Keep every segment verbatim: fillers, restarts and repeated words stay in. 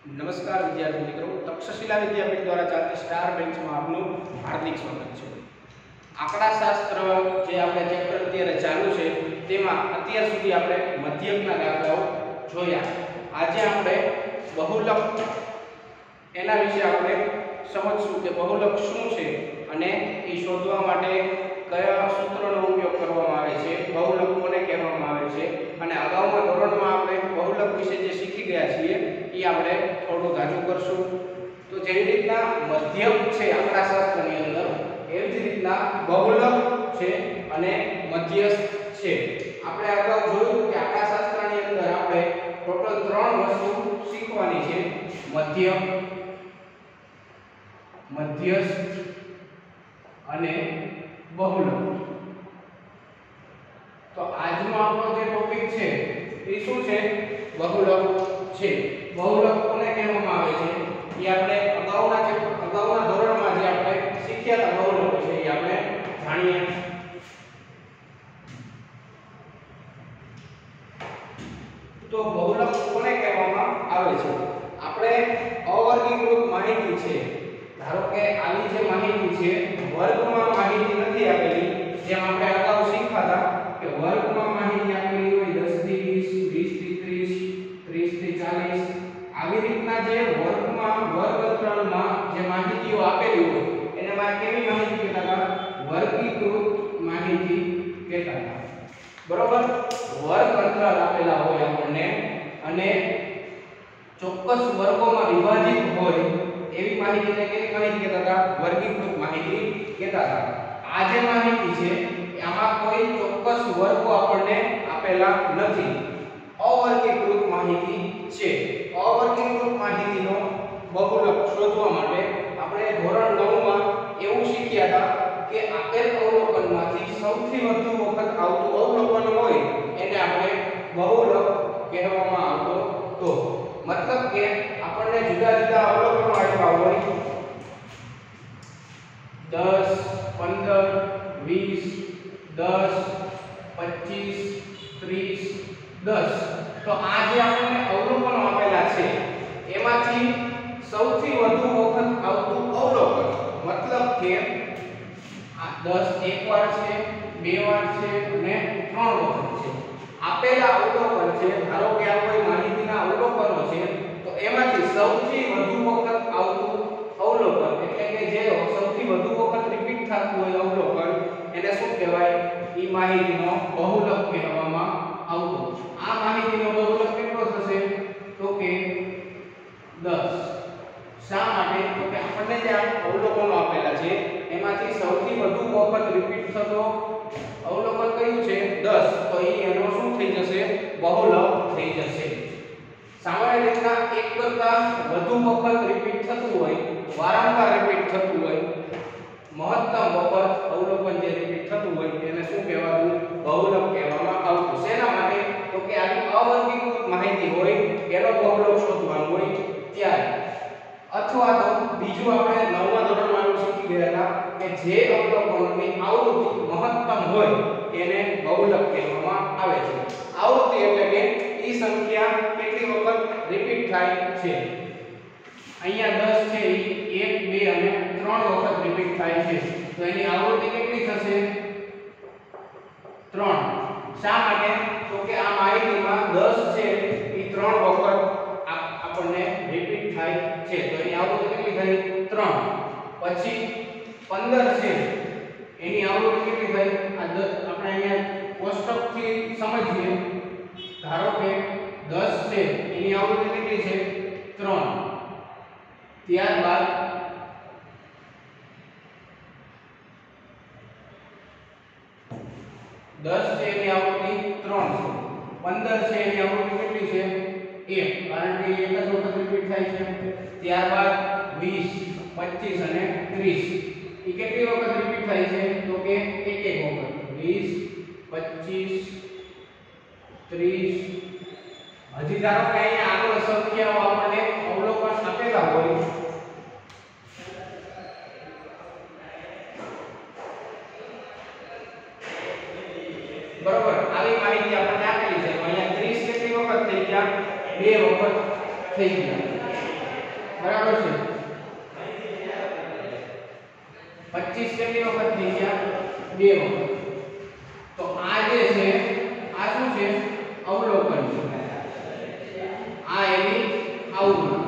નમસ્કાર વિદ્યાર્થી મિત્રો, તક્ષશિલા વિદ્યાપીઠ દ્વારા ચાલતી સ્ટાર બેન્ચમાં આપનું હાર્દિક સ્વાગત છે। આંકડાશાસ્ત્ર જે આપણે ચેપ્ટર અત્યારે ચાલુ છે તેમાં અત્યાર સુધી આપણે મધ્યકના દાખલાઓ જોયા। આજે આપણે બહુલક એના વિશે આપણે સમજશું કે બહુલક શું છે અને એ શોધવા માટે કયા સૂત્રોનો ઉપયોગ કરવામાં આવે છે, બહુલક કોને કહેવામાં આવે છે અને અગાઉના ધોરણમાં આપણે બહુલક વિશે જે શીખી ગયા છીએ એ આપણે થોડું ધાજુ કરશું। તો જેવી રીતના મધ્યક છે આંકડાશાસ્ત્રની અંદર, એવી જ રીતના બહુલક છે અને મધ્યસ્થ છે। આપણે અગાઉ જોયું કે આંકડાશાસ્ત્રની અંદર આપણે ટોટલ ત્રણ વસ્તુ શીખવાની છે: મધ્યક, મધ્યસ્થ અને બહુલક। તો આજનો આપણો જે ટોપિક છે એ શું છે? બહુલક છે। બહુલક કોને કહેવામાં આવે છે એ આપણે અગાઉના જે અગાઉના ધોરણમાં જે આપણે શીખ્યા હતા બહુલક છે એ આપણે જાણીએ। તો બહુલક કોને કહેવામાં આવે છે? આપણે અવર્ગીકૃત માહિતી છે, ધારો કે આવી જે માહિતી છે વર્ગમાં માહિતી નથી આપેલી, જેમ આપણે અગાઉ શીખ્યા હતા કે વર્ગમાં માહિતી આપેલી હોય દસ થી વીસ, વીસ થી ત્રીસ, ત્રીસ થી ચાલીસ, આવી રીતના જે વર્ગમાં વર્ગ અંતરાલમાં જે માહિતીઓ આપેલી હોય એને માં કેવી માહિતી કહેતા હતા? વર્ગીકૃત માહિતી કહેતા હતા। બરોબર? વર્ગ અંતરાલ આપેલા હોય આપણને અને ચોક્કસ વર્ગોમાં વિભાજિત હોય એવી માહિતીને કેવી માહિતી કહેતા હતા? વર્ગીકૃત માહિતી કહેતા હતા। આ જે માહિતી છે આમાં કોઈ ચોક્કસ વર્ગો આપણને આપેલા નથી, અવર્ગીકૃત માહિતી છે। અવર્ગીકૃત માહિતીનો બહુલક શોધવા માટે આપણે ધોરણ નવ માં એવું શીખ્યા હતા કે આપેલ અવલોકનમાંથી સૌથી વધુ વખત આવતું અવલોકન હોય એને આપણે બહુલક કહેવામાં આવતો હતો। મતલબ કે આપણને જુદા જુદા અવલોકનો આપ્યા હોય દસ, પંદર, વીસ, દસ, પચીસ, ત્રીસ, દસ, તો આ જે આપણને અવલોકનો આપેલા છે એમાંથી સૌથી વધુ વખત આવતું અવલોકન, મતલબ કે આ દસ એક વાર છે, બે વાર છે અને ત્રણ વખત છે। આપેલા અવલોકન છે, ધારો કે આ કોઈ માહિતીના અવલોકનો છે તો એમાંથી સૌથી વધુ વખત આવતું અવલોકન એટલે કે જે સૌથી વધુ વખત રિપીટ થતું હોય અવલોકન એને શું કહેવાય? ઈ માહિતીનો બહુલક કહેવામાં આવતો। આ માહિતીનો બહુલક કેટલો થશે? તો કે દસ। શા માટે? તો કે આપણને જે અવલોકનો આપેલા છે એમાંથી સૌથી વધુ વખત રિપીટ થતો અવલોકન કયું છે? દસ, તો એ એનો શું થઈ જશે? બહુલક થઈ જશે। સામાન્ય રીતના એક કરતા વધુ વખત રિપીટ થતું હોય, વારંવાર રિપીટ થતું હોય, મહત્તમ વખત અવલોકન જે રિપીટ થતું હોય એને શું કહેવાતું? બહુલક કહેવામાં આવતું। શેના માટે? તો કે આવી અવર્ગીકૃત માહિતી હોય એનો બહુલક શોધવાનું હોય ત્યારે, અથવા તો બીજું આપણે નવમા ધોરણમાં એવું શીખી ગયા હતા કે જે અવલોકનોની આવૃત્તિ મહત્તમ હોય એને બહુલક કહેવામાં આવે છે। આવૃત્તિ એટલે કે ઈ સંખ્યા કેટલી વખત રિપીટ થાય છે। અહીંયા દસ છે ઈ એક, બે અને ત્રણ વખત રિપીટ થાય છે, તો એની આવૃત્તિ કેટલી થશે? ત્રણ। શા માટે? તો કે આ માહિતીમાં દસ છે ઈ ત્રણ વખત આપણને રિપીટ થાય છે, તો એની આવૃત્તિ કેટલી થઈ? ત્રણ। પછી પંદર છે એની આવૃત્તિ કેટલી થઈ? આ આપણે અહીંયા કોષ્ટકથી સમજીએ, ધારો કે દસ છે એની આવૃત્તિ કેટલી છે? ત્રણ। ત્યારબાદ દસ છે એની આવૃત્તિ ત્રણ છે, પંદર છે એની આવૃત્તિ કેટલી છે? એક, કારણ કે એક જ વખત રિપીટ થાય છે। ત્યારબાદ વીસ, પચીસ અને ત્રીસ, એ કેટલી વખત રિપીટ થાય છે? તો કે એક એક વખત, વીસ, પચીસ, ત્રીસ। હજી ધારો કે અહીંયા આગળ સંખ્યાઓ આપણને અવલોકન આપેલા હોય, બરોબર, આવી માહિતી આપણને આપેલી છે, અહીંયા ત્રીસ કેટલી વખત થઈ ગયા? બે વખત થઈ ગયા। બરાબર છે પચીસ કેટલી વખત થઈ ગયા બે વખત તો આ જે છે આ શું છે અવલોકન છે આ એની આવૃત્તિ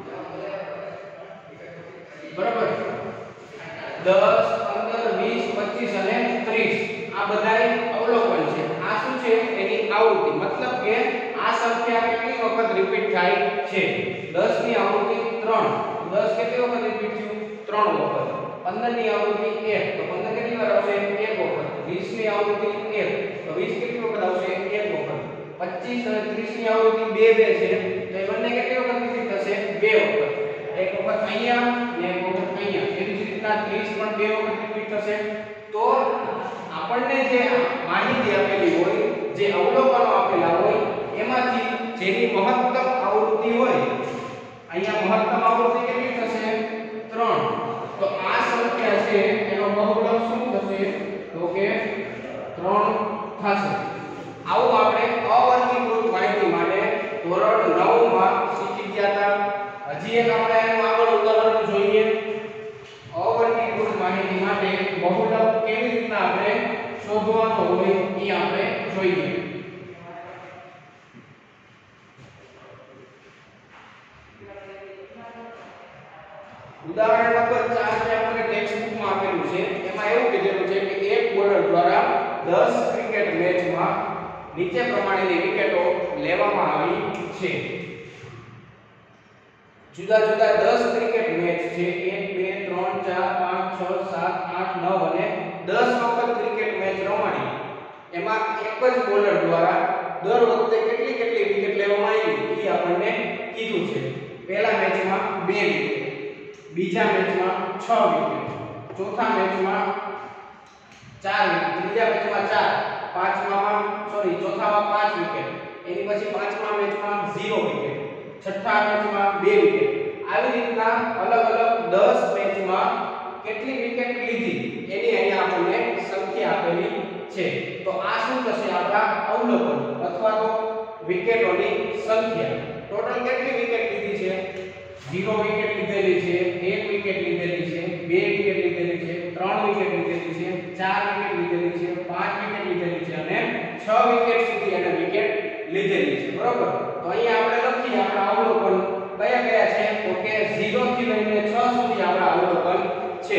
બરાબર દસ પંદર વીસ પચીસ અને ત્રીસ આ બધાય અવલોકન છે આ શું છે એની આવૃત્તિ મતલબ કે આ સંખ્યા કેટલી વખત રિપીટ થાય છે દસ ની આવૃત્તિ ત્રણ દસ કેટલી વખત રિપીટ થયું ત્રણ વખત પંદર ની આવૃત્તિ એક તો પંદર કેટલી વાર આવશે એક વખત વીસ ની આવૃત્તિ એક તો વીસ કેટલી વખત આવશે એક વખત પચીસ અને ત્રીસ ની આવૃત્તિ બે બે છે તો એ બંને કેટલી વખત રિપીટ થશે બે વખત એક વખત અહીંયા ને એક વખત અહીંયા એવી જ રીતના ત્રીસ પણ બે વખત રિપીટ થશે તો આપણને જે માહિતી આપેલી હોય જે અવલોકનો આપેલા હોય એમાંથી જેની મહત્તમ આવૃત્તિ હોય અહીંયા મહત્તમ આવૃત્તિ કેટલી થશે ત્રણ તો આ સંખ્યા છે એનો બહુલક શું થશે તો કે ત્રણ થશે આવું આપણે અવર્ગીકૃત માહિતી માટે ધોરણ નવ માં શીખી ગયા હતા હજી એક આપણે એનું આગળ ઉદાહરણ જોઈએ અવર્ગીકૃત માહિતી માટે બહુલક કેવી રીતના આપણે શોધવાનો હોય એ આપણે જોઈએ ઉદાહરણ નંબર ચાર જે આપણે ટેક્સ્ટ બુકમાં આપેલું છે એમાં એવું કીધેલું છે કે એક બોલર દ્વારા દસ ક્રિકેટ મેચમાં નીચે પ્રમાણેની વિકેટો લેવામાં આવી છે જુદા જુદા દસ ક્રિકેટ મેચ છે એક બે ત્રણ ચાર પાંચ છ સાત આઠ નવ અને દસ વખત ક્રિકેટ મેચ રમાડી એમાં એક જ બોલર દ્વારા દર વખતે કેટલી કેટલી વિકેટ લેવામાં આવી એ આપણને કીધું છે પહેલા મેચમાં બે વિકેટ બીજા મેચમાં છ વિકેટ ચોથા મેચમાં ચાર વિકેટ ત્રીજા મેચમાં ચાર પાંચમામાં સોરી ચોથામાં પાંચ વિકેટ એની પછી પાંચમા મેચમાં ઝીરો વિકેટ છઠ્ઠા મેચમાં બે વિકેટ આવી રીતના અલગ અલગ દસ મેચમાં કેટલી વિકેટ લીધી એની અહીંયા આપણને સંખ્યા આપેલી છે તો આ શું થશે આપણા અવલોકન અથવા તો વિકેટોની સંખ્યા ટોટલ કેટલી વિકેટ લીધી છે ઝીરો વિકેટ લીધેલી છે એક વિકેટ લીધેલી છે બે વિકેટ લીધેલી છે ત્રણ વિકેટ લીધેલી છે ચાર વિકેટ લીધેલી છે પાંચ વિકેટ લીધેલી છે અને છ વિકેટ સુધી એને વિકેટ લીધેલી છે બરોબર તો અહીંયા આપણે લખીએ આપણા અવલોકન કયા કયા છે તો કે ઝીરો થી લઈને છ સુધી આપણા અવલોકન છે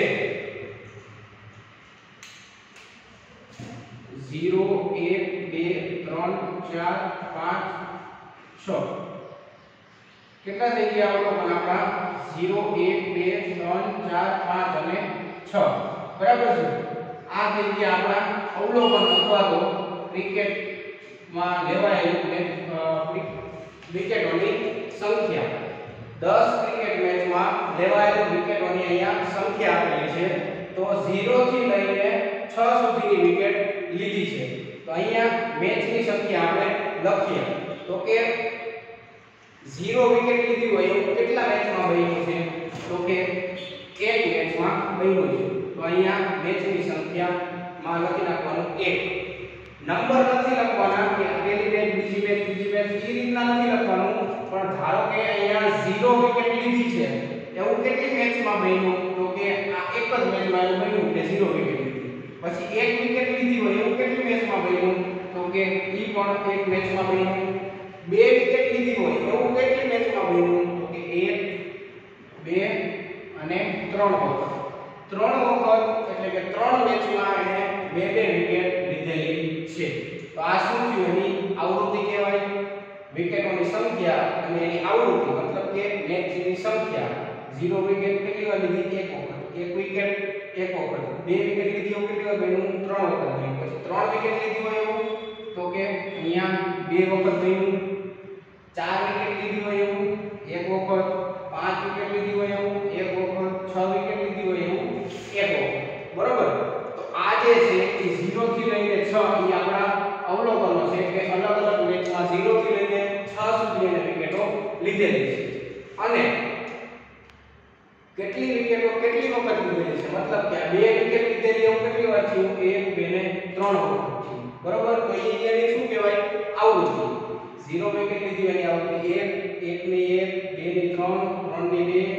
ઝીરો એક બે ત્રણ ચાર પાંચ છ કેટલા થઈ ગયા અવલોકન આપણા ઝીરો એક બે ત્રણ ચાર પાંચ અને છ બરાબર છે આ થઈ ગયા આપણા અવલોકન અથવા તો ક્રિકેટ માં લેવાયેલ વિકેટોની સંખ્યા દસ ક્રિકેટ મેચમાં લેવાયેલ વિકેટોની અહીંયા સંખ્યા આપેલી છે તો ઝીરો થી લઈને છ સુધીની વિકેટ લીધી છે તો અહીંયા મેચની સંખ્યા આપણે લખીએ તો કે ઝીરો વિકેટ લીધી હોય એવું કેટલા મેચમાં બન્યું છે તો કે એક મેચમાં બન્યું છે તો અહીંયા મેચની સંખ્યામાં લખી નાખવાનું એક નંબર નથી લખવાના કે પહેલી મેચ બીજી મેચ ત્રીજી મેચ એ રીતના નથી લખવાનું પણ ધારો કે અહીંયા ઝીરો વિકેટ લીધી છે એવું કેટલી મેચમાં બન્યું તો કે આ એક જ મેચમાં એવું બન્યું કે ઝીરો વિકેટ લીધી પછી એક વિકેટ લીધી હોય એવું કેટલી મેચમાં બન્યું તો કે ઈ પણ એક મેચમાં બન્યું બે વિકેટ લીધી હોય એવું કેટલી મેચમાં બન્યું તો કે એક બે અને ત્રણ વખત ત્રણ વખત એટલે કે ત્રણ મેચમાં એને બે બે વિકેટ લીધેલી છે તો આ શું થયું એની આવૃત્તિ કહેવાય વિકેટોની સંખ્યા અને એની આવૃત્તિ મતલબ કે મેચની સંખ્યા ઝીરો વિકેટ કેટલી વાર લીધી એક વખત એક વિકેટ એક વખત બે વિકેટ લીધી હોય કેટલી વાર બન્યું ત્રણ વખત બન્યું પછી ત્રણ વિકેટ લીધી હોય એવું તો કે અહીંયા બે વખત બન્યું ચાર વિકેટ લીધી હોય એવું એક વખત પાંચ વિકેટ લીધી હોય એવું એક વખત છ વિકેટ લીધી હોય એવું એક વખત બરોબર તો આ જે છે એ ઝીરો થી લઈને છ એ આપણા અવલોકનો છે કે અલગ અલગ મેચમાં ઝીરો થી લઈને છ સુધી એને વિકેટો લીધેલી છે અને કેટલી વિકેટો કેટલી વખત લીધેલી છે મતલબ કે બે વિકેટ લીધેલી એવું કેટલી વાર થયું એક બે ને ત્રણ વખત થયું બરોબર તો એની શું કહેવાય આવૃત્તિ ઝીરો વિકેટ લીધી એની આવૃત્તિ એક એક ની એક બે ની ત્રણ ત્રણ ની બે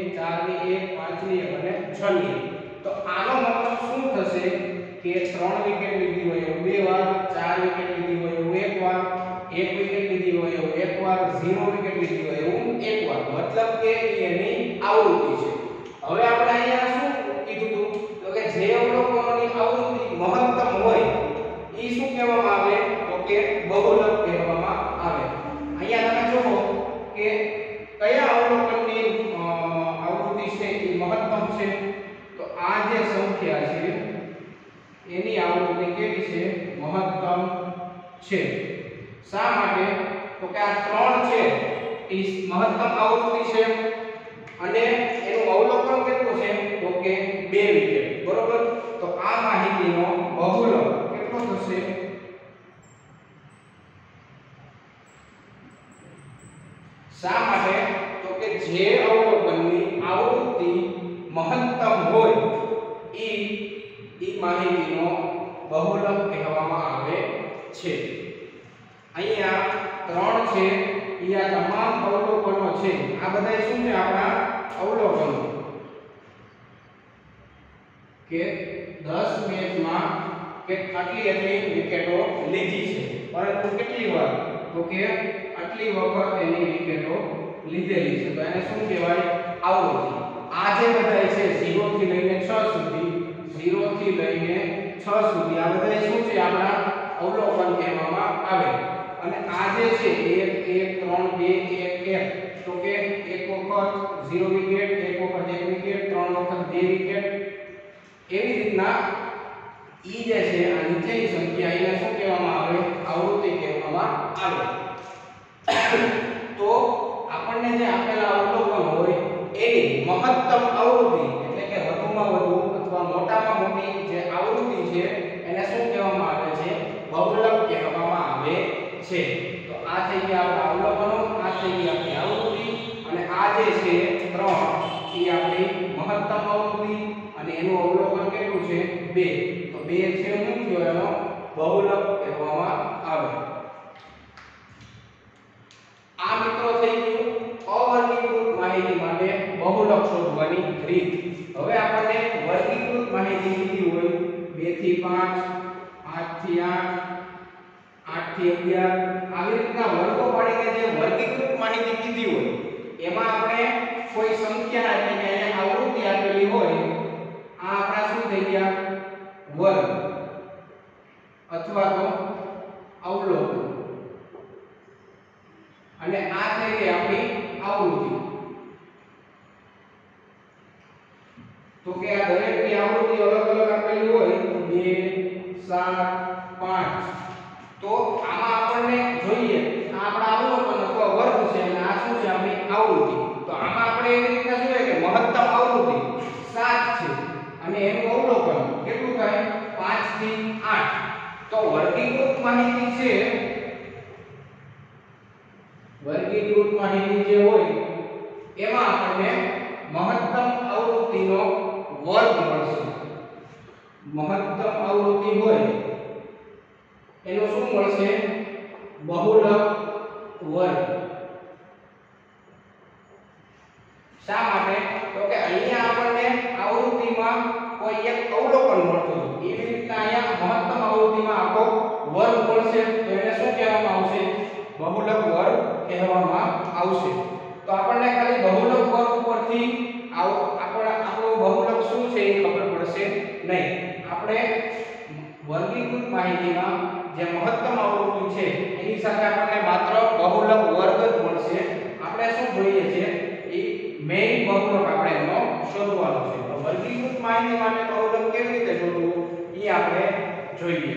છ લીએ તો આનો મતલબ શું થશે કે ત્રણ વિકેટ લીધી હોય એવું બે વાર, ચાર વિકેટ લીધી હોય એવું એક વાર, એક વિકેટ લીધી હોય એવું એક વાર, ઝીરો વિકેટ લીધી હોય એવું એક વાર, મતલબ કે એની આવૃત્તિ છે. હવે આપણે અહીંયા શું કીધું હતું તો કે જે અવલોકનોની આવૃત્તિ મહત્તમ હોય ઈ શું કહેવામાં આવે તો કે બહુલક કહેવામાં આવે. અહીંયા તમે જોવો કે કયા અવલોકનની આવૃત્તિ છે એ મહત્તમ છે તો આ જે સંખ્યા છે એની આવૃત્તિ કેવી છે મહત્તમ છે. શા માટે તો કે આ ત્રણ છે એ મહત્તમ આવૃત્તિ છે અને એનું અવલોકન કેટલું છે તો કે બે વિકેટ, બરોબર. તો આ માહિતીનો બહુલક કેટલો થશે શા માટે તો કે જે અવલોકનની આવૃત્તિ મહત્તમ હોય ઈ ઈ માહિતીનો બહુલક કહેવામાં આવે છે. અહીંયા ત્રણ છે ઈ આ તમામ અવલોકનો છે, આ બધા શું છે આપણા અવલોકનો કે દસ મેચમાં કે આટલી આટલી વિકેટો લીધી છે, પરંતુ કેટલી વાર તો કે આટલી વખત એની વિકેટો લીધેલી છે, તો એને શું કહેવાય આવૃત્તિ. આ જે બધા છે ઝીરો થી લઈને છ સુધી, ઝીરો થી લઈને છ સુધી આ બધા શું છે આપણા અવલોકન કહેવામાં આવે. અને આ જે છે એક એક ત્રણ બે એક એક તો કે એક વખત ઝીરો વિકેટ, એક વખત એક વિકેટ, ત્રણ વખત બે વિકેટ, એવી રીતના ઈ જે છે આ નીચેની સંખ્યા એને શું કહેવામાં આવે આવૃત્તિ કહેવામાં આવે. તો આપણને જે આપેલા અવલોકન હોય એની મહત્તમ આવૃત્તિ એટલે કે વધુમાં વધુ અથવા મોટામાં મોટી જે આવૃત્તિ છે એને શું કહેવામાં આવે છે બહુલક કહેવામાં આવે છે. તો આ થઈ ગયા આપણા અવલોકનો, આ થઈ ગઈ આપણી આવૃત્તિ અને આ જે છે ત્રણ એ આપણી મહત્તમ આવૃત્તિ અને એનું અવલોકન કેટલું છે બે. તો બે છે શું થયો એનો બહુલક કહેવામાં આવે. આ મિત્રો થઈ ગયું અવર્ગીકૃત માહિતી માટે બહુલક શોધવાની રીત. હવે આપણને વર્ગીકૃત માહિતી લીધી હોય બે થી પાંચ, પાંચ થી આઠ, આઠ થી અગિયાર આવી રીતના વર્ગો પાડીને જે વર્ગીકૃત માહિતી કીધી હોય એમાં આપણે કોઈ સંખ્યા એટલે કે અહીંયા આવૃત્તિ આપેલી હોય આ આપણા શું થઈ ગયા વર્ગ અથવા તો અવલોકન અને આ થઈ ગઈ આપણી આવૃત્તિ. તો કે આ દરેકની આવૃત્તિ અલગ અલગ આપેલી હોય તો બે, સાત, પાંચ. તો આમાં આપણને જોઈએ આ આપણા અવલોકન અથવા વર્ગ છે અને આ શું છે આપણી આવૃત્તિ. તો આમાં આપણે એવી રીતના જોઈએ કે મહત્તમ આવૃત્તિ સાત છે અને એનું અવલોકન કેટલું થાય પાંચ થી આઠ. તો વર્ગીકૃત માહિતી છે, વર્ગીકૃત માહિતી જે હોય એમાં આપણને મહત્તમ આવૃત્તિનો વર્ગ મળશે. મહત્તમ આવૃત્તિ હોય એનો શું મળશે બહુલક વર્ગ. શા માટે તો કે અહીંયા આપણને આવૃત્તિમાં કોઈ એક અવલોકન મળતું હતું, એવી રીતના અહીંયા મહત્તમ આવૃત્તિમાં આખો વર્ગ મળશે તો એને શું કહેવામાં આવશે બહુલક વર્ગ કહેવામાં આવશે. તો આપણને ખાલી બહુલક વર્ગ પરથી આપણા આપણો બહુલક શું છે એ ખબર પડશે નહીં. આપણે વર્ગીકૃત માહિતીમાં જે મહત્તમ આવૃત્તિ છે એની સાથે આપણને માત્ર બહુલક વર્ગ જ મળશે. આપણે શું જોઈએ છે એ મેઈન બહુલક આપણે એનો શોધવાનો છે. તો વર્ગીકૃત માહિતી માટે બહુલક કેવી રીતે શોધવું એ આપણે જોઈએ.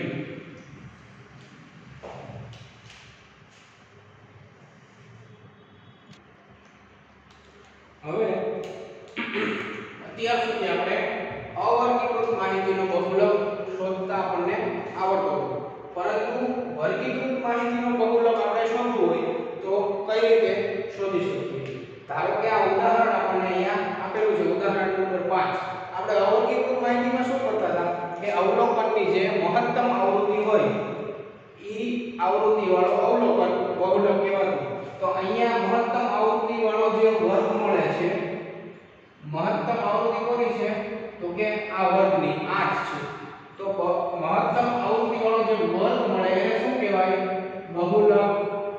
હવે અત્યાર સુધી આપણે અવર્ગીકૃત માહિતીનો બહુલક શોધતા આપણને આવડતો હતો, પરંતુ વર્ગીકૃત માહિતીનો બહુલક આપણે શોધવું હોય તો કઈ રીતે શોધી શકીએ. ધારો કે આ ઉદાહરણ આપણને અહીંયા આપેલું છે, ઉદાહરણ નંબર પાંચ. આપણે અવર્ગીકૃત માહિતીમાં શું કરતા હતા કે અવલોકનની જે મહત્તમ આવૃત્તિ હોય ઈ આવૃત્તિ વાળો અવલોકન બહુલક કહેવાતું. તો અહીંયા મહત્તમ આવૃત્તિ વાળો જે વર્ગ મળે છે, મહત્તમ આવૃત્તિ કોની છે કે આ વર્ગની આઠ છે, તો મહત્તમ આવૃત્તિ વાળો જે વર્ગ મળે એને શું કહેવાય? બહુલક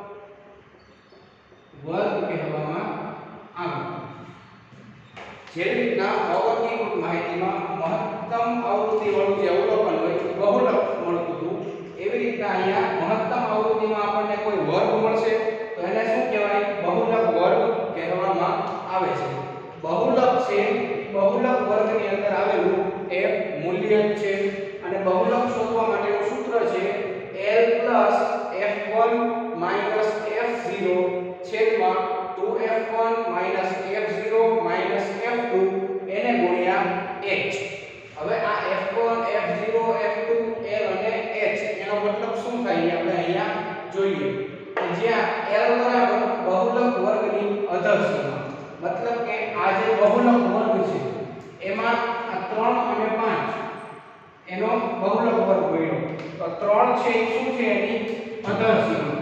વર્ગ કહેવામાં આવે. જે રીતના અવર્ગીકૃત માહિતીમાં મહત્તમ આવૃત્તિ વાળું જે અવલોકન હોય બહુલક મળતું હતું, એવી રીતના અહીંયા મહત્તમ આવૃત્તિમાં આપણને કોઈ વર્ગ મળશે તો એને શું કહેવાય? બહુલક વર્ગ કહેવામાં આવે છે. બહુલક છે બહુલક વર્ગની અંદર આવેલું એક મૂલ્ય છે અને બહુલક શોધવા માટેનું સૂત્ર છે L + F one - F zero છેદમાં two F one - F zero - F two એને ગુણ્યા h. હવે આ F one F zero F two L અને h એનો મતલબ શું થાય આપણે અહીંયા જોઈએ. જ્યાં L બરાબર બહુલક વર્ગની અધર સીમા, મતલબ કે આ જે બહુલક વર્ગ છે એમાં આ ત્રણ અને પાંચ એનો બહુલક વર્ગ બન્યો, તો ત્રણ છે એ શું છે? એની અધર સીમા,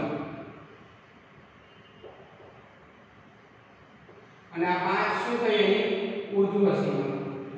અને આ પાંચ શું થઈ? એની ઉર્ધ્વ સીમા.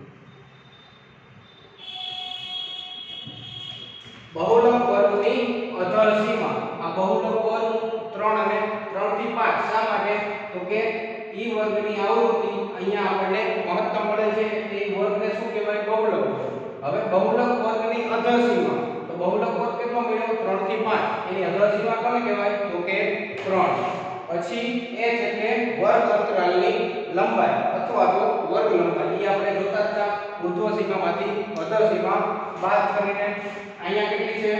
બહુલક વર્ગની અધર સીમા, આ બહુલક વર્ગ ત્રણ અને ત્રણ થી પાંચ શા માટે? તો કે ઈ વર્ગની આવૃત્તિ અહીંયા આપણને મહત્તમ મળે છે એટલે ઈ વર્ગને શું કહેવાય? બહુલક વર્ગ. હવે બહુલક વર્ગની અધર સીમા, તો બહુલક વર્ગ કેટલો મળ્યો? ત્રણ થી પાંચ. એની અધર સીમા કોને કહેવાય? તો કે ત્રણ. પછી h એટલે વર્ગ અંતરાલની લંબાઈ અથવા તો વર્ગ લંબાઈ. ઈ આપણે જોતા હતા ઉર્ધ્વ સીમામાંથી અધર સીમા બાદ કરીને. અહીંયા કેટલી છે?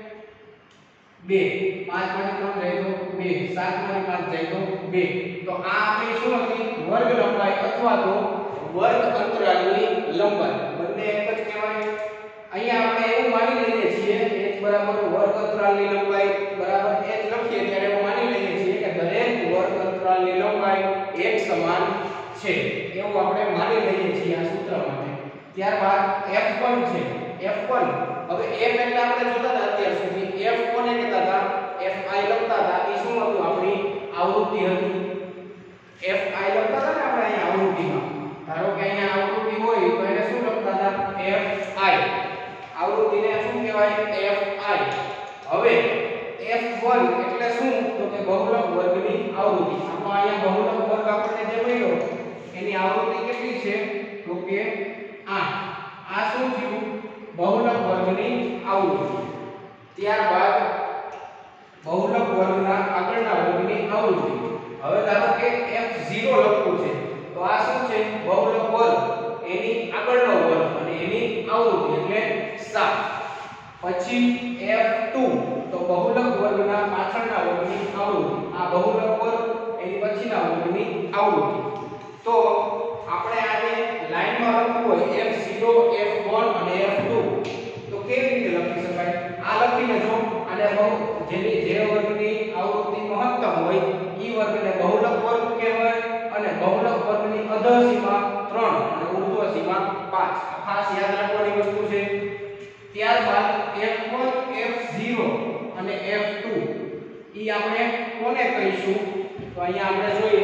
બે. પાંચ માંથી ત્રણ જાય તો બે, સાત માંથી પાંચ જાય તો બે. તો આ આપણી શું હતી? વર્ગ લંબાઈ અથવા તો વર્ગ અંતરાલની લંબાઈ. બંને એક જ કહેવાય. અહીંયા આપણે એવું માની લઈએ છીએ h બરાબર વર્ગ અંતરાલની લંબાઈ બરાબર h લખીએ ત્યારે એવું માની લઈએ છીએ કે દરેક વર્ગ અંતરાલની લંબાઈ એક સમાન છે, એવું આપણે માની લઈએ છીએ આ સૂત્ર માટે. ત્યારબાદ F one છે. F one હવે f એટલે આપણે જોતા હતા અત્યાર સુધી F કોને કહેતા હતા? Fi લખતા હતા. એ શું હતું? આપણી આવૃત્તિ હતી. Fi લખતા હતા ને આપણે અહીંયા આવૃત્તિમાં. ધારો કે અહીંયા આવૃત્તિ હોય તો એને શું લખતા હતા? Fi. આવૃત્તિને શું કહેવાય? Fi. હવે F one એટલે શું? તો કે બહુલક વર્ગની આવૃત્તિ. આપણો અહીંયા બહુલક વર્ગ આપણને જે મળ્યો એની આવૃત્તિ કેટલી છે? તો કે આઠ. આ શું થયું? બહુલક વર્ગની આવૃત્તિ. ત્યારબાદ બહુલક વર્ગના આગળના વર્ગની આવૃત્તિ. હવે ધારો કે F zero લખવું છે તો આ શું છે? બહુલક વર્ગ એની આગળનો વર્ગ અને એની આવૃત્તિ એટલે સાત. પછી F two તો બહુલક વર્ગના પાછળના વર્ગની આવૃત્તિ. આ બહુલક વર્ગ એની પછીના વર્ગની આવૃત્તિ. તો આપણે આને લાઈનમાં લખવું હોય F zero F one અને F two તો કેવી રીતે લખી શકાય? આ લખી લેજો. અને બહુ જેની જે વર્ગની આવૃત્તિ મહત્તમ હોય ઈ વર્ગને બહુલક વર્ગ કહેવાય અને બહુલક વર્ગની અધર સીમા ત્રણ અને ઉર્ધ્વ સીમા પાંચ. ખાસ યાદ રાખવાની વસ્તુ છે. ત્યારબાદ F one F zero અને F two ઈ આપણે કોને કહીશું? તો અહીંયા આપણે જોઈએ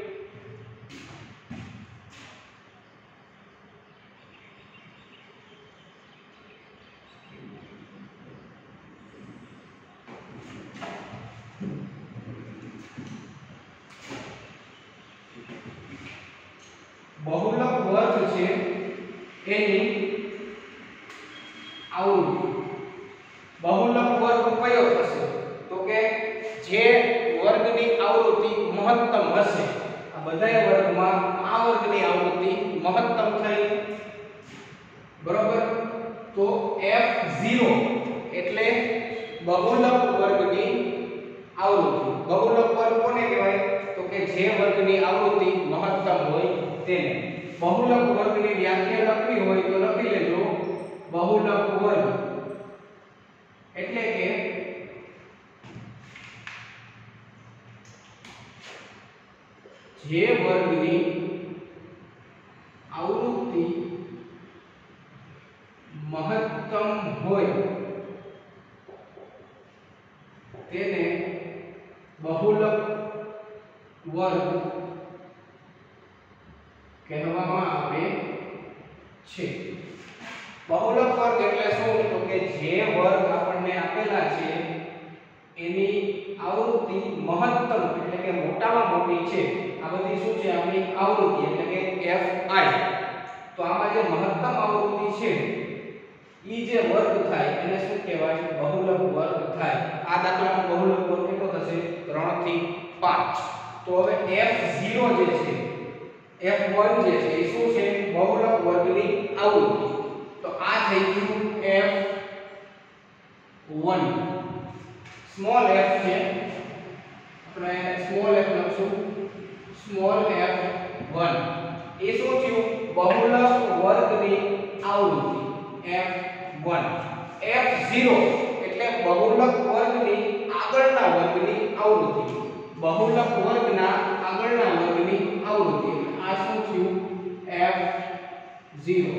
બહુલક વર્ગ છે એની આવૃત્તિ. બહુલક વર્ગ કયો થશે? તો કે જે વર્ગની આવૃત્તિ મહત્તમ હશે. આ બધા વર્ગમાં આ વર્ગની આવૃત્તિ મહત્તમ થઈ, બરોબર? તો F zero એટલે બહુલક વર્ગની આવૃત્તિ. બહુલક વર્ગ કોને કહેવાય? તો કે જે વર્ગની આવૃત્તિ મહત્તમ હોય તેને. બહુલક વર્ગની વ્યાખ્યા લખવી હોય તો લખી લેજો બહુલક વર્ગ એટલે કે જે વર્ગની આવૃત્તિ મહત્તમ હોય તેને બહુલક વર્ગ કહેવામાં આવે છે. બહુલક વર્ગ એટલે શું? તો કે જે વર્ગ આપણને આપેલા છે એની આવૃત્તિ મહત્તમ એટલે કે મોટામાં મોટી છે. આ બધી શું છે? આપણી આવૃત્તિ એટલે કે એફ આઈ. તો આમાં જે મહત્તમ આવૃત્તિ છે ઈ જે વર્ગ થાય એને શું કહેવાય? બહુલક વર્ગ થાય. આ દાખલામાં બહુલક વર્ગ કેટલો થશે? ત્રણ થી પાંચ. તો હવે એફ ઝીરો જે છે, એફ વન જે છે એ શું છે? બહુલક વર્ગની આવૃત્તિ. તો આ થઈ ગયું એફ વન. સ્મોલ f છે, આપણે સ્મોલ f લખશું, સ્મોલ એફ વન. એ શું થયું? બહુલક વર્ગની આવૃત્તિ એફ વન. એફ ઝીરો એટલે બહુલક વર્ગની આગળના વર્ગની આવૃત્તિ. બહુલક વર્ગના આગળના વર્ગની આવૃત્તિ. આ શું થયું? F zero.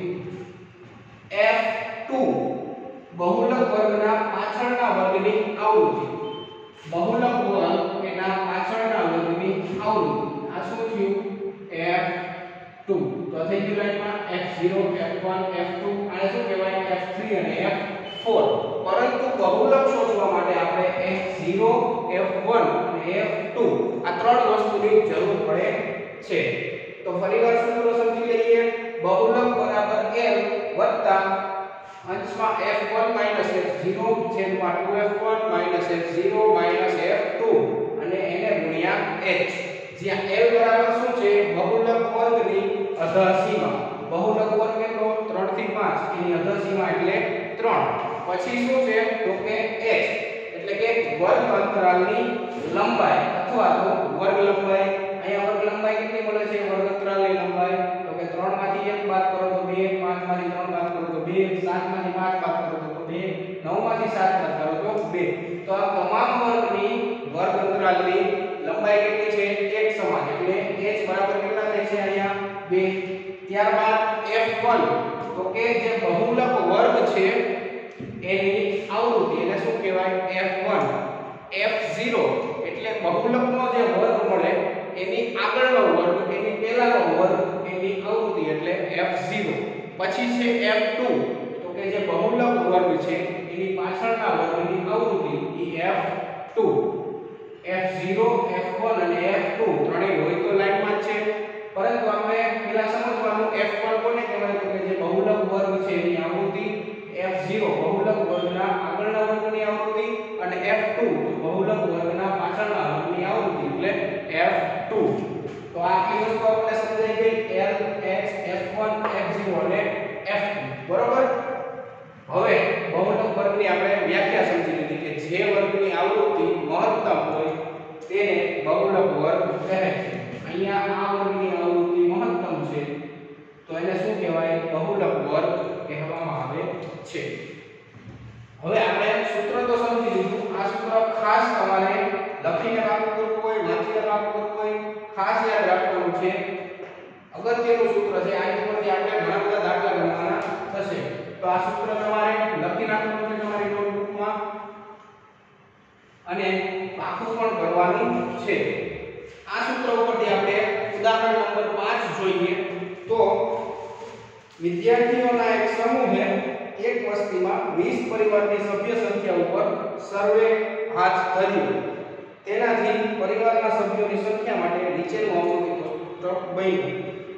એફ ટુ બહુલક વર્ગના પાછળના વર્ગની આવૃત્તિ. બહુલક વર્ગ એના પાછળના વર્ગની આવૃત્તિ. આ શું થયું? F two. તો થઈ ગયું લાઈનમાં F zero, F one, F two. આને શું કહેવાય? એફ થ્રી અને એફ ફોર. પરંતુ બહુલક શોધવા માટે આપણે એફ ઝીરો, એફ વન અને એફ ટુ આ ત્રણ વસ્તુની જરૂર પડે છે. તો ફરીવાર સૂત્ર સમજી લઈએ. બહુલક બરાબર l વત્તા અંશમાં F one minus F zero છેદમાં two F one minus F zero minus F two અને એને ગુણ્યા h. જ્યાં l બરાબર શું છે? બહુલક વર્ગની અધઃસીમા. બહુલક વર્ગ કેટલો? ત્રણ થી પાંચ. એની અધઃસીમા એટલે ત્રણ. પછી શું છે? તો કે h એટલે કે વર્ગ અંતરાલની લંબાઈ અથવા તો વર્ગ લંબાઈ. અહીંયા વર્ગ લંબાઈ કેટલી મળે છે? વર્ગ અંતરાલની લંબાઈ તો કે ત્રણ માંથી એક બાદ કરો તો બે, પાંચ માંથી ત્રણ બાદ કરો તો બે, સાત માંથી પાંચ બાદ કરો તો બે, નવ માંથી સાત બાદ કરો તો બે. તો આ તમામ વર્ગની વર્ગ અંતરાલની લંબાઈ કેટલી છે? એક સમાન. એટલે h બરાબર કેટલા થાય છે? અહીંયા બે. ત્યારબાદ એફ વન તો કે જે બહુલક વર્ગ છે એની આવૃત્તિ એને શું કહેવાય? F one. એફ ઝીરો એટલે બહુલકનો જે વર્ગ મળે એની આગળનો વર્ગ, એની પહેલાનો વર્ગ, એની આવૃત્તિ એટલે એફ ઝીરો. પછી છે એફ ટુ તો કે જે બહુલક વર્ગ છે એની પાછળના વર્ગની આવૃત્તિ ઈ F two. F zero, F one અને એફ ટુ ત્રણેય હોય તો લાઈનમાં જ છે. પરંતુ આપણે પહેલા સમજવાનું એફ વન કોને કહેવાય? તો કે જે બહુલક વર્ગ છે એની આવૃત્તિ. એફ ઝીરો બહુલક વર્ગના આગળના વર્ગની આવૃત્તિ અને એફ ટુ બહુલક વર્ગના પાછળના વર્ગની આવૃત્તિ એટલે એફ ટુ. તો આ આખી વસ્તુ આપણે સમજાઈ ગઈ. L, H, F one, F zero અને એફ ટુ. બરોબર? હવે બહુલક વર્ગની આપણે વ્યાખ્યા સમજી લીધી કે જે વર્ગની આવૃત્તિ મહત્તમ હોય તેને બહુલક વર્ગ કહે છે. અહીંયા આ વર્ગની આવૃત્તિ મહત્તમ છે તો એને શું કહેવાય? બહુલક વર્ગ કહેવામાં આવે છે. હવે આપણે સૂત્ર તો સમજી લીધું. આ સૂત્ર ખાસ તમારે લખીને રાખવું પડતું હોય, વાંચીને રાખવું પડતું હોય, ખાસ યાદ રાખવાનું છે. અગત્યનું સૂત્ર છે. આની ઉપરથી આપણે ઘણા બધા દાખલા ગણવાના થશે. તો આ સૂત્ર તમારે લખી રાખવાનું છે તમારી નોટબુકમાં અને પાકું પણ કરવાનું છે. આ સૂત્ર ઉપરથી આપણે ઉદાહરણ નંબર પાંચ જોઈએ. તો વિદ્યાર્થીઓના એક સમૂહે એક વસ્તીમાં વીસ પરિવારની સભ્ય સંખ્યા ઉપર સર્વે હાથ ધર્યો. તેનાથી પરિવારના સભ્યોની સંખ્યા માટે નીચેનું આકૃતિ બન્યું.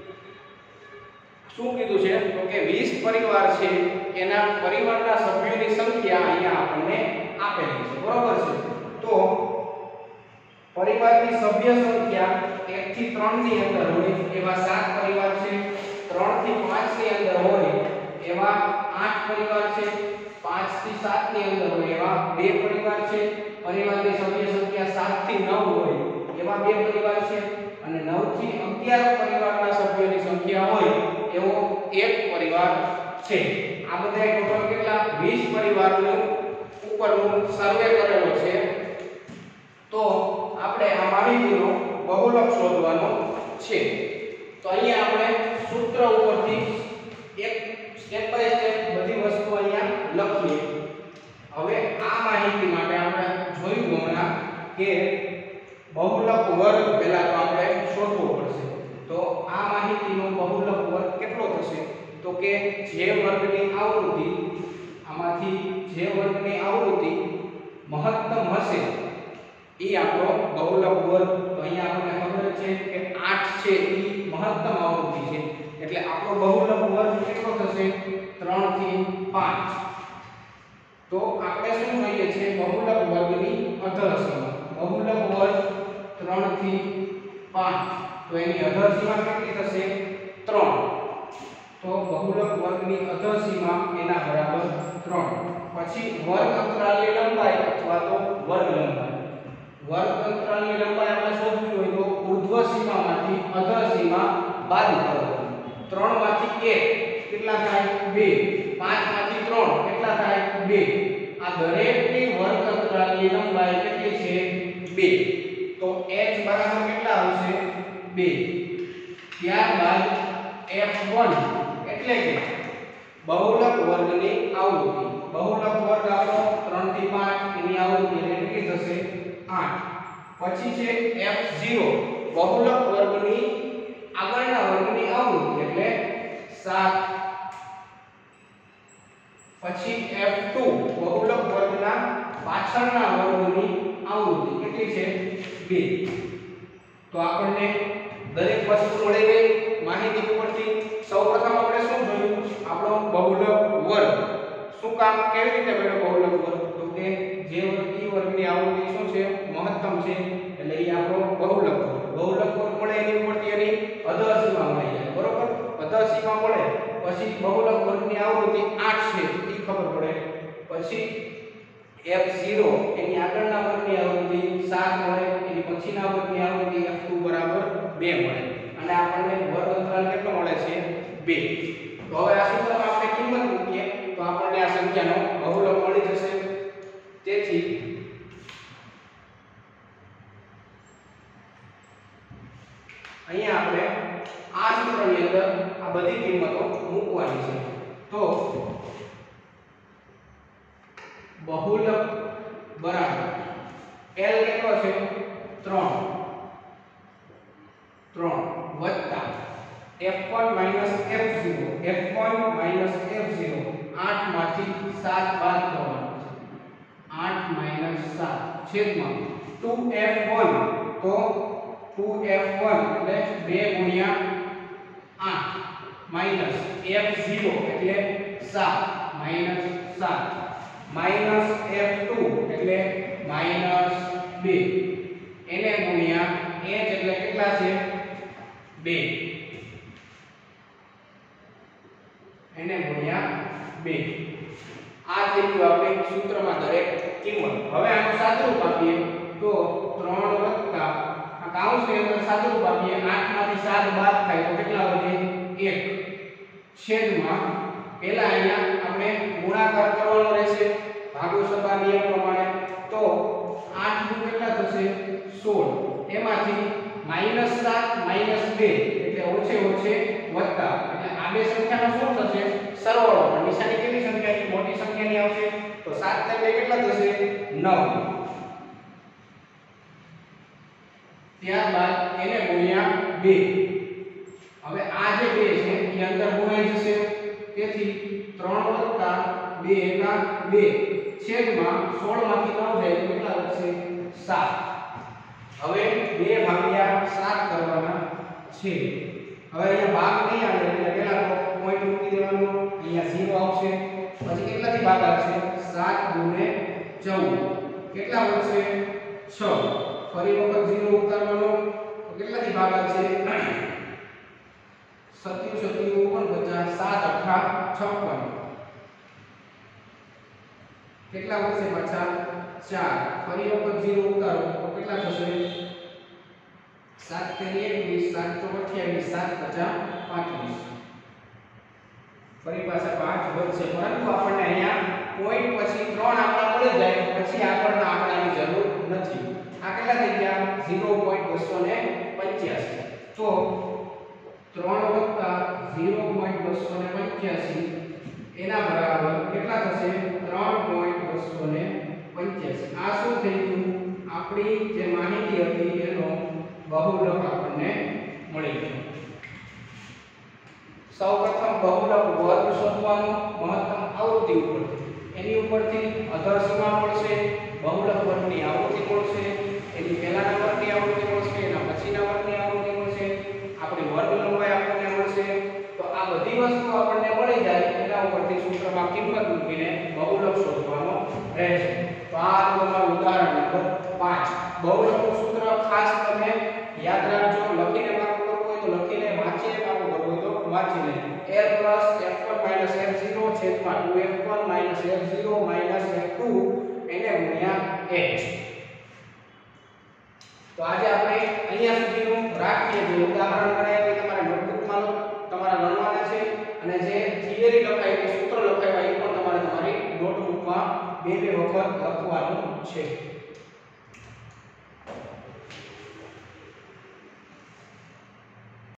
શું કીધું છે? તો કે વીસ પરિવાર છે એના પરિવારના સભ્યોની સંખ્યા અહીંયા આપણને આપેલી છે. બરોબર છે? તો પરિવારની સભ્ય સંખ્યા એક થી ત્રણ ની અંદર હોય એવા સાત પરિવાર છે. ત્રણ થી પાંચ ની અંદર હોય એવા આઠ પરિવાર છે. પાંચ થી સાત ની અંદર હોય એવા બે પરિવાર છે. પરિવારની સભ્ય સંખ્યા સાત થી નવ હોય એવા બે પરિવાર છે અને નવ થી અગિયાર પરિવારના સભ્યોની સંખ્યા હોય એવો એક પરિવાર છે. આ બધા ટોટલ કેટલા? વીસ પરિવારનું ઉપરનું સર્વે કરેલો છે. તો આપણે આ માહિતીનો બહુલક શોધવાનો છે. તો અહીંયા આપણે સૂત્ર ઉપરથી એક સ્ટેપ બાય સ્ટેપ બધી વસ્તુ અહીંયા લખીએ. હવે આ માહિતી માટે આપણે જોયું હમણાં કે બહુલક વર્ગ પહેલા તો આપણે શોધવો પડશે. તો આ માહિતીનો બહુલક વર્ગ કેટલો થશે? તો કે જે વર્ગની આવૃત્તિ આમાંથી જે વર્ગની આવૃત્તિ મહત્તમ હશે એ આપણો બહુલક વર્ગ. તો અહીંયા આપણને ખબર છે કે આઠ છે એ મહત્તમ આવૃત્તિ છે એટલે આપણો બહુલક વર્ગ કેટલો થશે ત્રણ થી પાંચ. તો આપણે શું જોઈએ છે બહુલક વર્ગની અધઃસીમા. બહુલક વર્ગ ત્રણ થી પાંચ તો એની અધઃસીમા કેટલી થશે ત્રણ. તો બહુલક વર્ગની અધઃસીમા એના બરાબર ત્રણ. પછી વર્ગ અંતરાલની લંબાઈ અથવા તો વર્ગ લંબાઈ. વર્ગ અંતરાલની લંબાઈ આપણે શોધવી હોય તો ઉર્ધ્વ સીમામાંથી અધઃ સીમા બાદ કરવાની. ત્રણ માંથી એક કેટલા થાય બે. પાંચ માંથી ત્રણ કેટલા થાય બે. આ દરેકની વર્ગ અંતરાલની લંબાઈ કેટલી છે બે. તો h બરાબર કેટલા આવશે બે. ત્યારબાદ એફ વન એટલે કે બહુલક વર્ગની આવૃત્તિ. બહુલક વર્ગ આપણો ત્રણ થી પાંચ એની આવૃત્તિ કેટલી થશે આઠ. પછી છે એફ ઝીરો બહુલક વર્ગની આગળના વર્ગની આવૃત્તિ એટલે સાત. પછી એફ ટુ બહુલક વર્ગના પાછળના વર્ગની આવૃત્તિ કેટલી છે બે. તો આપણને દરેક વસ્તુ મળી ગઈ માહિતી ઉપરથી. સૌપ્રથમ આપણે શું જોયું આપણો બહુલક વર્ગ. શું કામ કેવી રીતે મેળવ્યો બહુલક વર્ગ? તો કે જે વર્ગ ઈ વર્ગની આવૃત્તિ શું છે મહત્તમ છે એટલે એ આપણો બહુલક વર્ગ. બહુલક વર્ગ મળે એની ઉપરથી એની અધઃસીમા મળી જાય બરોબર. અધઃસીમા મળે પછી બહુલક વર્ગની આવૃત્તિ આઠ છે એ ખબર પડે. પછી એફ ઝીરો એની આગળના વર્ગની આવૃત્તિ સાત મળે. એની પછીના વર્ગની આવૃત્તિ એફ ટુ બરાબર બે મળે અને આપણને વર્ગ અંતરાલ કેટલો મળે છે બે. તો હવે આ સૂત્રમાં આપણે કિંમત મૂકીએ તો આપણને આ સંખ્યાનો બહુલક મળી જશે. તેથી અહીંયા આપણે આ સૂત્રની અંદર આ બધી કિંમતો મૂકવાની છે. તો બહુલક બરાબર L કેટલો છે ત્રણ. ત્રણ વત્તા F one minus F zero. F one minus F zero આઠ માંથી સાત બાદ કરવાનો છે. આઠ માઈનસ સાત છેદમાં ટુ એફ વન. તો ટુ એફ વન એટલે બે ગુણ્યા આઠ માઈનસ એફ ઝીરો એટલે સાત માઈનસ સાત માઈનસ એફ ટુ એટલે માઈનસ બે એને ગુણ્યા h એટલે કેટલા છે બે. એને ગુણ્યા બે. આ થઈ ગયું આપણે સૂત્રમાં દરેક કિંમત. હવે આનું સાદુરૂપ આપીએ તો ત્રણ વત્તા આ કૌંસની અંદર સાદુરૂપ આપીએ આઠ માંથી સાત બાદ થાય તો કેટલા વધે એક. છેદમાં પહેલા અહીંયા આપણે ગુણાકાર કરવાનો રહેશે ભાગોસભા નિયમ પ્રમાણે. તો આઠ નું કેટલા થશે સોળ. એમાંથી માઈનસ સાત માઈનસ બે એટલે ઓછે ઓછે વત્તા એટલે આ બે સંખ્યાનો શું થશે સરવાળો. પણ નિશાની કેવી સંખ્યાની મોટી સંખ્યાની આવશે. તો સાત ને બે કેટલા થશે નવ. ત્યારબાદ એને ગુણ્યા બે. હવે આ જે બે છે એ અંદર ગુણાઈ જશે. તેથી ત્રણ વત્તા બે એકા બે છેદમાં સોળ માંથી નવ જાય તો કેટલા વધશે સાત. હવે બે ભાગ્યા સાત કરવાના છે. હવે અહીંયા ભાગ નહીં આવે એટલે પહેલા તો પોઈન્ટ મૂકી દેવાનો. અહીંયા ઝીરો આવશે. પછી કેટલાથી ભાગાશે સાત ગુણે ચૌદ કેટલા વધશે છ. ફરી વખત ઝીરો ઉતારવાનો તો કેટલાથી ભાગાશે સત્યુ સત્યુ ઓગણપચાસ સાત અઠા છપ્પન કેટલા વધશે પાછા ચાર. ફરી વખત ઝીરો ઉતારો તો કેટલા થશે સાત તેરી એકવીસ સાત ચોક અઠ્યાવીસ સાત પચાસ પાંત્રીસ. ફરી પાછા પાંચ વધશે પરંતુ આપણને અહીંયા પોઈન્ટ પછી ત્રણ આંકડા મળી જાય પછી આગળના આંકડાની જરૂર નથી. આ કેટલા થઈ ગયા ઝીરો પોઈન્ટ બસો પંચ્યાસી. તો ત્રણ વત્તા ઝીરો પોઈન્ટ બસો પંચ્યાસી એના બરાબર કેટલા થશે ત્રણ પોઈન્ટ બસો પંચ્યાસી. આ શું થઈ ગયું આપણી જે માહિતી હતી એનો બહુલક આપણને મળી ગયો. સૌપ્રથમ બહુલક વર્ગ શોધવાનો મહત્તમ આવૃત્તિ ઉપરથી, એની ઉપરથી અધર સીમા મળશે, બહુલક વર્ગની આવૃત્તિ મળશે, એની પહેલાના વર્ગની આવૃત્તિ મળશે, એના પછીના વર્ગની આવૃત્તિ મળશે, આપણી વર્ગ લંબાઈ આપણને મળશે. તો આ બધી વસ્તુ આપણને મળી જાય એના ઉપરથી સૂત્રમાં કિંમત મૂકીને બહુલક શોધવાનો રહેશે. તો આ તમારું ઉદાહરણ નંબર પાંચ. બહુલકનું સૂત્ર ખાસ તમે યાદ રાખજો. લખીને પાકું કરવું હોય તો લખીને, વાંચીને પાકું કરવું હોય તો વાંચીને. L + f one - f zero છેદમાં two f one - f zero - f two એને ગુણ્યા h. તો આજે આપણે અહીંયા સુધીનું રાખીએ. જે ઉદાહરણ કરાય એ તમારે નોટબુકમાં તમારા ગણવાના છે, અને જે થિયરી લખાય, સૂત્ર લખાય એ પણ તમારે તમારી નોટબુકમાં બે બે વખત લખવાનું છે.